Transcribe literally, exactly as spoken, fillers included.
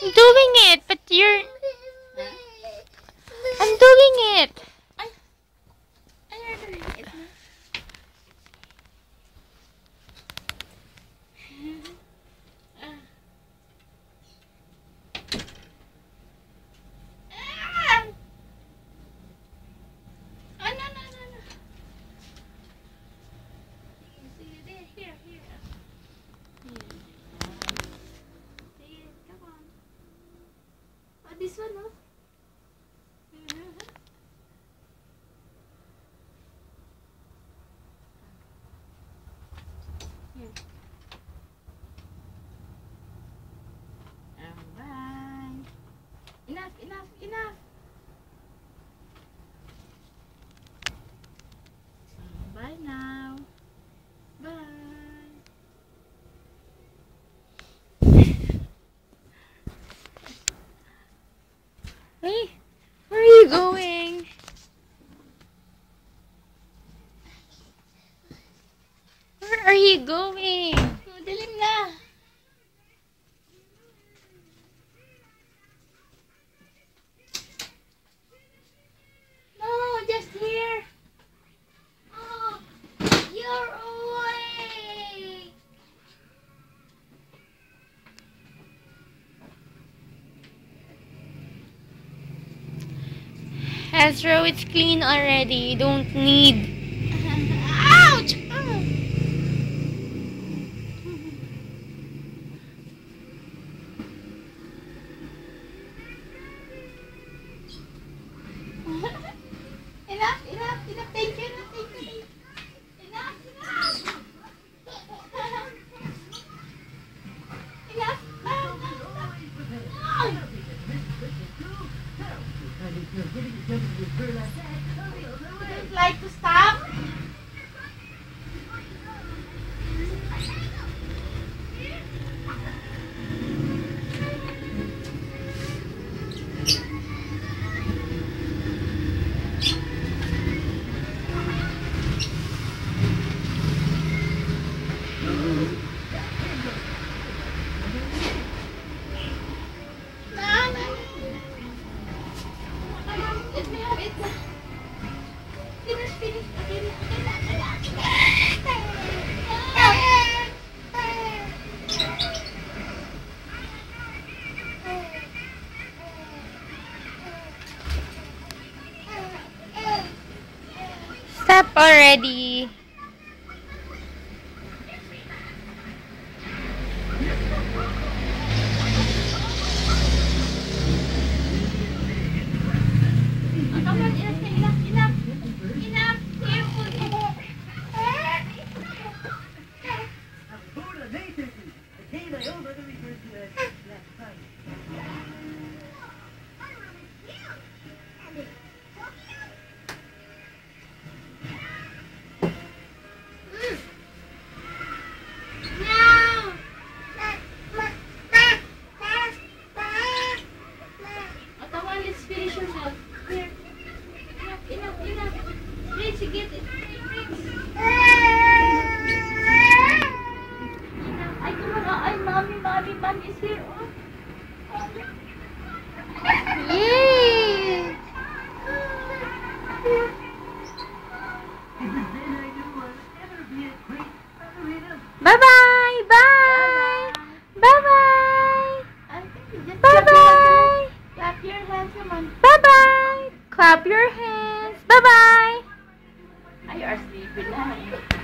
doing it, but you're... I'm doing it. Ay, ay, you're doing it. This one, no? Here. Alright. Enough, enough, enough. Bye now. Bye. Hey, where are you going? Where are you going? Oh, dilim na. No, just here. Oh, you're awake. Ezra, it's clean already. You don't need... Ouch! Enough, enough, enough. Thank you, enough, thank you. Enough, enough. Enough. No, no, no. No. Would you like to stop? Let me have it. Finish, finish, finish. Stop already. Come on, enough, enough, enough. Enough. Careful. Let's finish your milk. Here. Enough, enough, enough. Prince, you get it. Prince. Enough. Ay, come on. Ay, mommy, mommy, mommy is here. Oh. Yay! Bye-bye! Bye! Bye-bye! Bye-bye! Clap your hands, come on. Bye-bye! Clap your hands. Bye-bye! Ay, you are sleeping na.